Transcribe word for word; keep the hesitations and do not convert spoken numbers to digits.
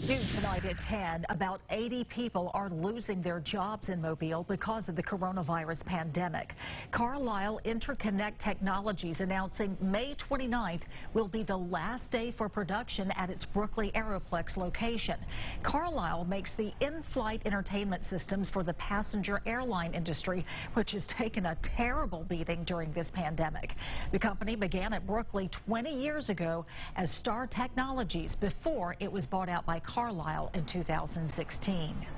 New tonight at ten, about eighty people are losing their jobs in Mobile because of the coronavirus pandemic. Carlisle Interconnect Technologies announcing May twenty-ninth will be the last day for production at its Brooklyn Aeroplex location. Carlisle makes the in-flight entertainment systems for the passenger airline industry, which has taken a terrible beating during this pandemic. The company began at Brooklyn twenty years ago as Star Technologies before it was bought out by Carlisle in two thousand sixteen.